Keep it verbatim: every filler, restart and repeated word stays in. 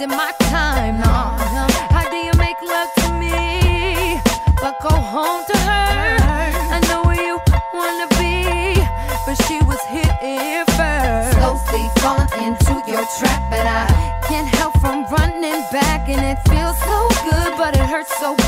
wasting my time. No. How do you make love to me, but go home to her? I know where you wanna be, but she was here first. Slowly falling into your trap, but I can't help from running back, and it feels so good, but it hurts so